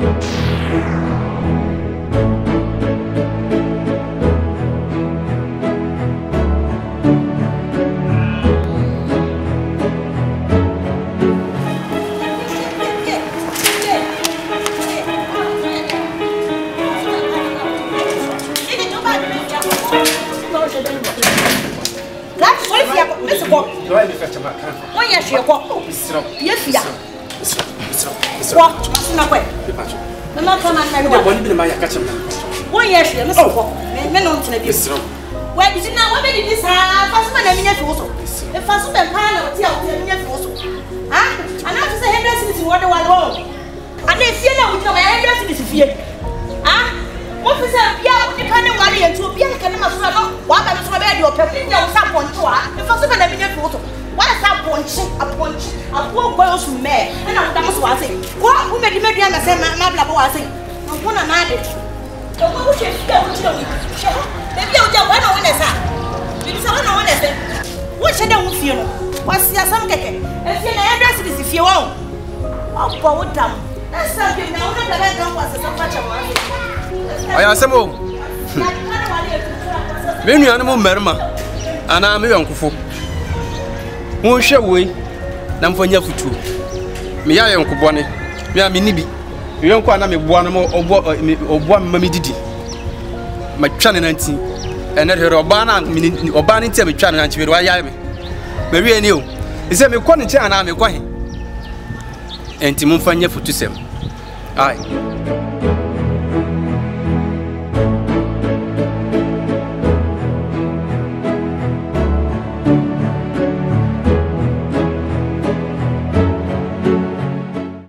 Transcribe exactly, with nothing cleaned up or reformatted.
Menu animal merma, and I'm young for one share way, Namfonia Futu. Me, I am Kubone, me, I mean, you don't quite know one more or one mammy didi. My channel nineteen, and at her Obana, Obani tell me channel and why I am. Maria knew, is that me quantity and I'm a quine. And Timon Fania for two seven. Aye.